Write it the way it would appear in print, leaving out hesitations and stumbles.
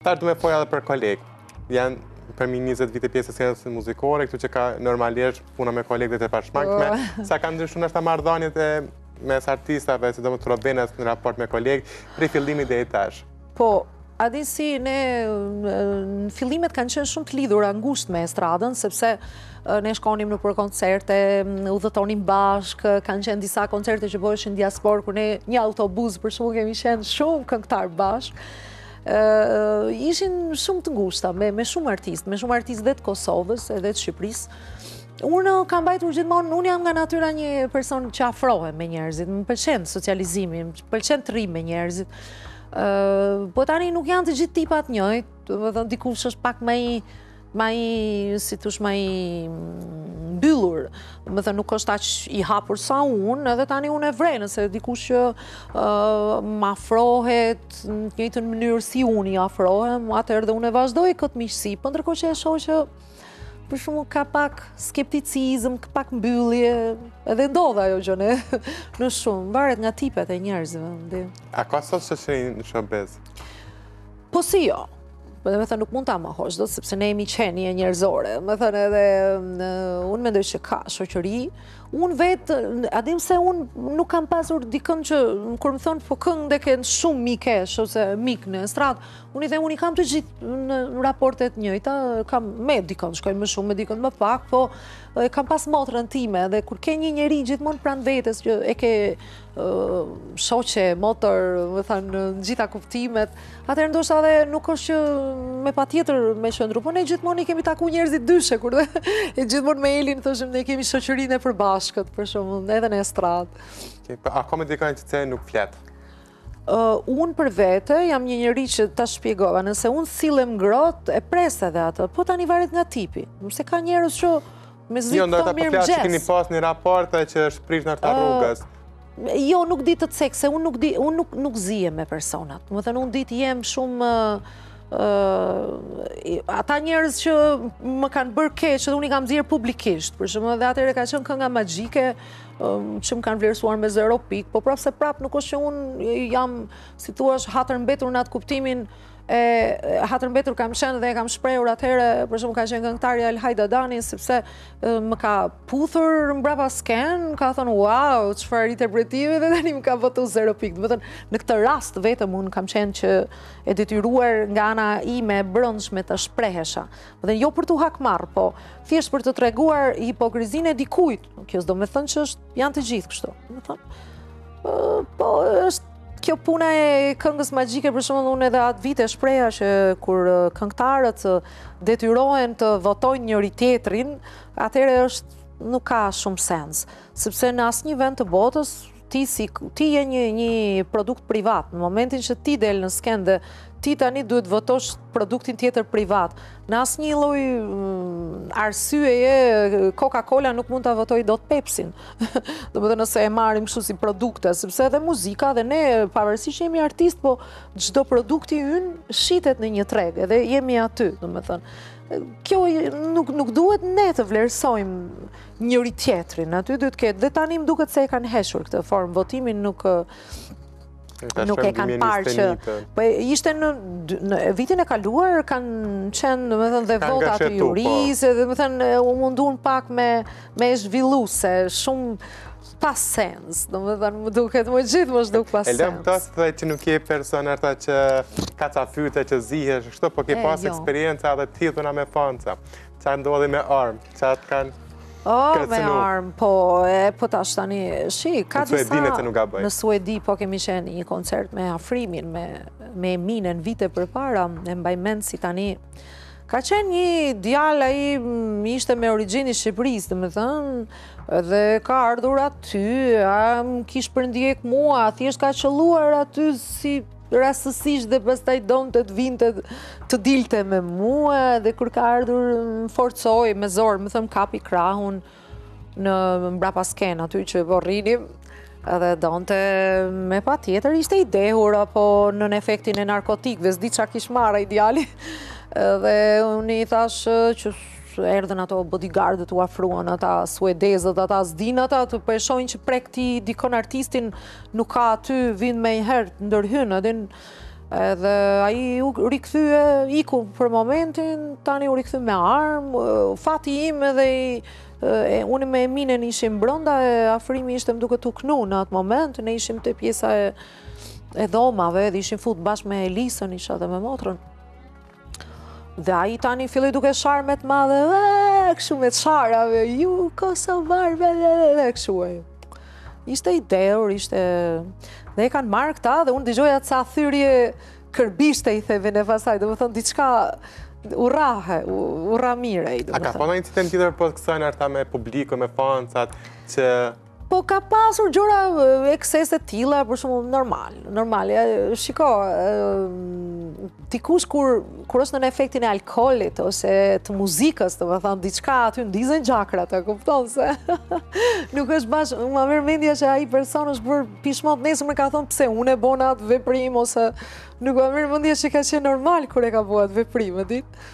Tash du me folja edhe për kolegë. Janë për mi 20 vite pjesë e sjenës muzikore, këtu që ka normalisht puna me kolegët e pashmangshme. Sa ka ndryshuar nështë marrëdhëniet mes artistave, sidomos të Robinës në raport me kolegë, prej fillimit deri tash? Po, a di si ne në fillimet kanë qenë shumë të lidhura ngushtë me estradën, sepse ne shkonim në për koncerte, udhëtonim bashkë, kanë qenë disa koncerte që bëheshin diaspor, kur ne një autobus për shumë kemi qenë shumë këngëtar bashkë. Ishin shumë të ngushta, me shumë artistë dhe të Kosovës edhe të Shqipërisë. Unë kam bajtur gjithmonë, unë jam nga natyra një person që afrohem me njerëzit, më pëlqen socializimi, më pëlqen të rrim me njerëzit. Po tani nuk janë të gjithë tipat njëjtë, më thënë dikush është pak si tush ma i mbyllur, më thënë nuk është aq i hapur sa unë, edhe tani unë e vrej, nëse dikush që më afrohet në njëjtën mënyrë si unë i afrohem, atëherë dhe unë e vazhdoj këtë miqësi, po ndërkohë që e shoh që për shumë ka pak skepticizëm, ka pak mbyllje, edhe ndodha ajo gjë në shumë, varet nga tipet e njerëzve. A ka sot shoqëri në showbiz? Po si jo. Dhe me thënë nuk mund ta mohosh dot, sepse ne jemi qenie njerëzore. Me thënë edhe unë mendoj që ka shoqëri. Unë vetë, a dim se unë nuk kam pasur dikën që, kur më thonë, po këngë dhe kënë shumë mikesh, ose mik në estradë, unë i kam të gjithë në raportet njëjta, kam me dikën, shkojnë më shumë, me dikën më pak, po kam pas motrën time, dhe kur ke një njeri gjithmonë pranë vetes, që e ke shoqe, motor, më thënë, në gjitha kuptimet, atëherë ndoshta edhe nuk është që me patjetër me qëndru, po ne gjithmonë i kemi taku njerëzit dyshe, kur e gjithmonë me Elin thoshim ne kemi shoqërinë e përbashkët, për shembull, edhe në estradë. A ka me dikën që nuk flet? Unë për vete jam një njeri që ta shpjegova, nëse unë sillem ngrohtë, e pres edhe atë, po tani varet nga tipi. Nëse ka njerëz që me zi të thonë mirë mëgjes. Që keni pas një raport që është prish në ata rrugës. Jo, nuk di të cek, se unë nuk zijem me personat. Më thënë, unë di të jem shumë ata njerëz që më kanë bërë keq, që unë i kam zirë publikisht, për shumë dhe atëre ka qenë kënga magjike, që më kanë vlerësuar me 0 pikë, po prapë se prapë nuk është që unë jam, si thua, hatër mbetur në atë kuptimin, hatër mbetur kam qenë dhe kam shprehur atëherë, për shumë ka qenë këngëtarja Elhajda Dani, sepse më ka puthur mbrapa sken, ka thënë, wow, çfarë interpretimi, dhe tani më ka votu 0 pikë. Dhe në këtë rast vetëm unë kam qenë që e detyruar nga ana ime brendshme të shprehesha. Dhe jo për t'u hakmarr, po thjesht për të treguar hipokrizinë e dikujt. Kjo s'do me thënë që janë të gjithë kështu. Po është kjo puna e këngës magjike, për shembull, unë edhe atë vite shpreha që kur këngëtarët detyrohen të votojnë njëri tjetrin, atëherë nuk ka shumë sens, sepse në asnjë vend të botës ti je një produkt privat. Në momentin që ti del në skenë dhe ti tani duhet votosh produktin tjetër privat, në asnjë lloj arsyeje Coca-Cola nuk mund ta votoj dot Pepsin. Domethënë nëse e marrim kështu si produkte, sepse edhe muzika dhe ne pavarësisht jemi artist, po çdo produkti ynë shitet në një treg, edhe jemi aty, domethënë. Kjo nuk duhet ne të vlerësojmë njëri tjetrin, aty duhet ketë, dhe tani më duket se e kanë heshur këtë formë, votimin nuk e kanë parë që... Ishte në vitin e kaluar kanë qenë dhe votat të jurisë, dhe më thënë u mundun pak me zhvilluese, shumë pas sens, më duket më gjithë më shduk pas sens. E lëmë të dhe që nuk je person ata që ka ca fyte që zihesh, kështu, po ke pas eksperienca dhe tituna me fanca, që ndodhi me armë, që atë kanë... me armë, po tash tani, ka disa, në Suedi po kemi qenë një koncert me Afrimin, me Eminën vite për para, e mbaj mend si tani, ka qenë një djalë, ai ishte me origjinë Shqipërisë, dhe me thënë, dhe ka ardhur aty, më kish përndjek mua, thjesht ka qëlluar aty si rastësisht dhe pastaj donte të vinte të dilte me mua, dhe kur ka ardhur më forcoi me zor, më thëmë kapi krahun në mbrapa skenë aty që po rrinim, edhe donte me patjetër ishte i dehur apo nën efektin e narkotikëve, s'di çfarë kish marrë ai djali. Dhe unë i thash që erdhen ato bodyguardët u afruan, ata suedezët, ata s'din ata, të përshojnë që prek ti dikon artistin nuk ka aty, vinë me i herë, ndërhynë, Edhe ai u rikthye, iku për momentin, tani u rikthy me armë, fati im edhe unë me Eminen ishim brenda, afrimi ishte më duke tu knu në atë moment, ne ishim te pjesa e dhomave, dhe ishim fut bashkë me Elisën, isha dhe me motrën. Dhe ai tani filloi duke sharme të madhe, kështu me çarave, ju Kosovar, kështu. Ishte ideur, ishte... Dhe e kanë marrë këta dhe unë dëgjoja ca thyrje kërbishte i theve në pasaj, dhe më thonë diçka urra mire. A ka pa në incident tjetër po të kësajnë arta me publiku, me fansat, që... Po ka pasur gjëra eksese tilla, për shumë normal. Shiko, dikush kur është në efektin e alkoolit ose të muzikës, të më thonë, diçka aty ndizën gjakrat, e kupton se nuk është bashkë, ma merr mendja që ai person është bërë pishmot, nesër më ka thonë pse unë e bona atë veprim, ose nuk ma merr mendja që ka qenë normal kur e ka bua atë veprim, e ditë.